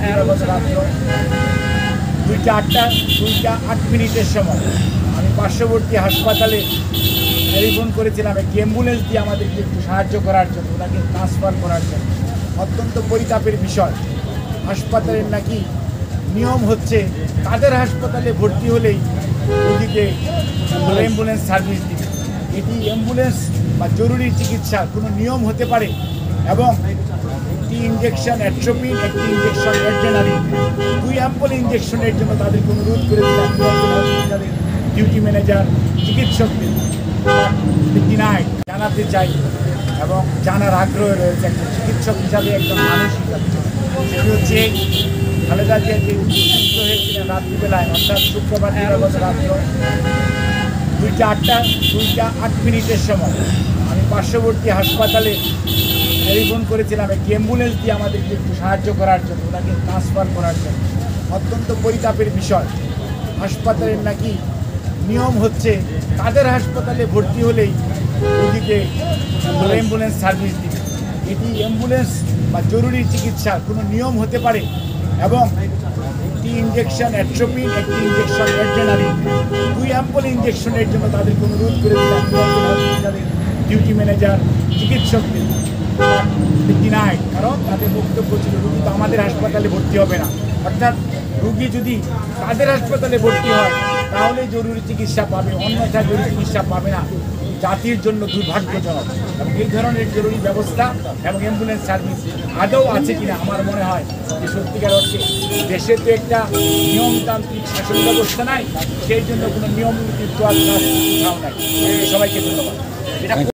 রাত্র 2:08 সময় আমি পার্শ্ববর্তী হাসপাতালে টেলিফোন করেছিলাম একটি অ্যাম্বুলেন্স দিয়ে আমাদেরকে একটু সাহায্য করার জন্য, ওনাকে ট্রান্সফার করার জন্য। অত্যন্ত পরিতাপের বিষয়, হাসপাতালের নাকি নিয়ম হচ্ছে তাদের হাসপাতালে ভর্তি হলেই রোগীকে অ্যাম্বুলেন্স সার্ভিস দিবে। এটি অ্যাম্বুলেন্স বা জরুরি চিকিৎসার কোনো নিয়ম হতে পারে এবং একটি ইঞ্জেকশন অ্যাট্রোপিন, একটি ইঞ্জেকশন অ্যাড্রেনালিন, 2 অ্যাম্পল ইঞ্জেকশনের জন্য তাদেরকে অনুরোধ করেছিলাম হসপিটালের ডিউটি ম্যানেজার চিকিৎসকদের। ডিনাইড জানাতে চাই এবং জানার আগ্রহ রয়েছে একজন চিকিৎসক হিসাবে, একজন মানুষ হিসাবে। সেটি হচ্ছে খালেদা জিয়া যে সুস্থ হয়েছিলেন রাত্রিবেলায়, অর্থাৎ শুক্রবার রাত্র 2:08 সময় আমি পার্শ্ববর্তী হাসপাতালে টেলিফোন করেছিলাম একটি অ্যাম্বুলেন্স দিয়ে আমাদেরকে একটু সাহায্য করার জন্য, ওনাকে ট্রান্সফার করার জন্য। অত্যন্ত পরিতাপের বিষয়, হাসপাতালের নাকি নিয়ম হচ্ছে তাদের হাসপাতালে ভর্তি হলেই রোগীকে অ্যাম্বুলেন্স সার্ভিস দিবে। এটি অ্যাম্বুলেন্স বা জরুরি চিকিৎসার কোনো নিয়ম হতে পারে এবং একটি ইঞ্জেকশন অ্যাট্রোপিন, একটি ইঞ্জেকশন অ্যাড্রেনালিন, 2 অ্যাম্পল ইঞ্জেকশনের জন্য তাদেরকে অনুরোধ করেছিলাম হসপিটালের ডিউটি ম্যানেজার চিকিৎসকদের। ডিনাইড, কারণ তাদের বক্তব্য ছিল রোগী তো আমাদের হাসপাতালে ভর্তি হবে না, অর্থাৎ রোগী যদি তাদের হাসপাতালে ভর্তি হয় তাহলে জরুরি চিকিৎসা পাবে, অন্যথা জরুরি চিকিৎসা পাবে না। জাতির জন্য দুর্ভাগ্যজনক এবং এই ধরনের জরুরি ব্যবস্থা এবং অ্যাম্বুলেন্স সার্ভিস আদৌ আছে কিনা আমার মনে হয় যে সত্যিকার অর্থে দেশে তো একটা নিয়মতান্ত্রিক শাসন ব্যবস্থা নাই, সেই জন্য কোনো নিয়ম নীতির তো আর কোথাও নাই। সবাইকে ধন্যবাদ।